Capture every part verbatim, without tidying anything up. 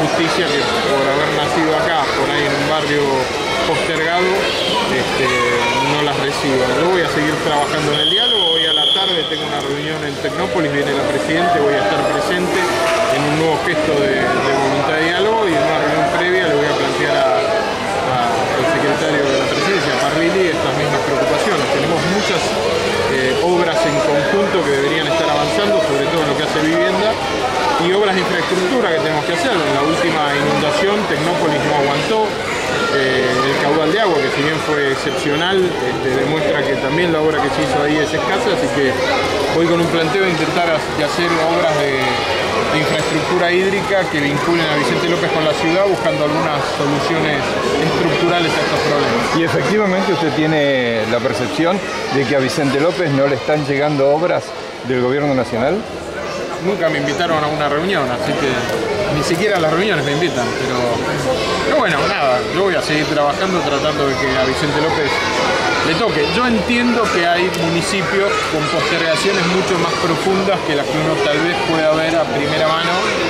injusticia que por haber nacido acá, por ahí en un barrio postergado, este, no las reciba. Yo voy a seguir trabajando en el diálogo. Hoy a la tarde tengo una reunión en Tecnópolis, viene la Presidente, voy a estar presente en un nuevo gesto de, de voluntad de diálogo, y en una reunión previa le voy a plantear a, a, al secretario de la Presidencia, Parrilli, estas mismas preocupaciones. Tenemos muchas eh, obras en conjunto que deberían estar avanzando, sobre todo en lo que hace vivienda, y obras de infraestructura que tenemos que hacer. En la última inundación Tecnópolis no aguantó. Eh, el caudal de agua, que si bien fue excepcional, este, demuestra que también la obra que se hizo ahí es escasa, así que voy con un planteo de intentar hacer obras de, de infraestructura hídrica que vinculen a Vicente López con la ciudad, buscando algunas soluciones estructurales a estos problemas. Y efectivamente usted tiene la percepción de que a Vicente López no le están llegando obras del gobierno nacional. Nunca me invitaron a una reunión, así que ni siquiera a las reuniones me invitan, pero, pero bueno, nada, yo voy a seguir trabajando tratando de que a Vicente López le toque. Yo entiendo que hay municipios con postergaciones mucho más profundas que las que uno tal vez pueda ver a primera mano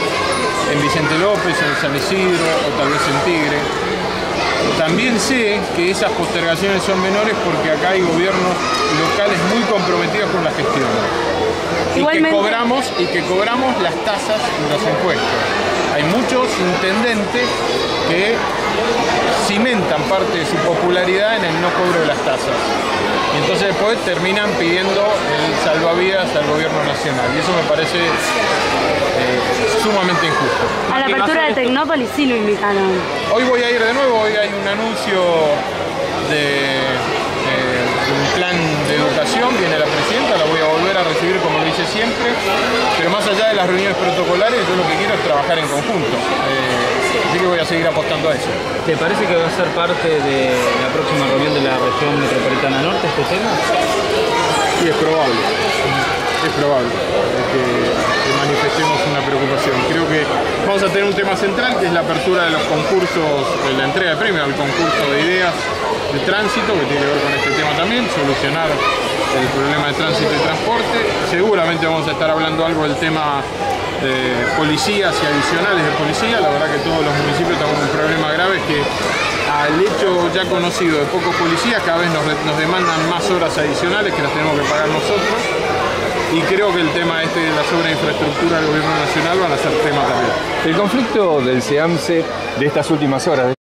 en Vicente López, en San Isidro o tal vez en Tigre. También sé que esas postergaciones son menores porque acá hay gobiernos locales muy comprometidos con la gestión. Y que, cobramos, y que cobramos las tasas y los impuestos. Hay muchos intendentes que cimentan parte de su popularidad en el no cobro de las tasas. Y entonces después terminan pidiendo el salvavidas al gobierno nacional. Y eso me parece eh, sumamente injusto. A la apertura de Tecnópolis sí lo invitaron. Hoy voy a ir de nuevo, hoy hay un anuncio de, eh, de un plan de educación, viene la Presidenta, la voy a volver a recibir como lo hice siempre, pero más allá de las reuniones protocolares, yo lo que quiero es trabajar en conjunto. Eh, así que voy a seguir apostando a eso. ¿Te parece que va a ser parte de la próxima reunión de la región metropolitana norte este tema? Sí, es probable. Es probable que, que manifestemos una preocupación. Creo que vamos a tener un tema central, que es la apertura de los concursos, de la entrega de premios al concurso de ideas de tránsito, que tiene que ver con este tema también, solucionar el problema de tránsito y transporte. Seguramente vamos a estar hablando algo del tema de policías y adicionales de policía. La verdad que todos los municipios tenemos un problema grave, que al hecho ya conocido de pocos policías, cada vez nos, nos demandan más horas adicionales que las tenemos que pagar nosotros. Y creo que el tema este de la sobreinfraestructura del gobierno nacional van a ser tema también. El conflicto del SEAMSE de estas últimas horas,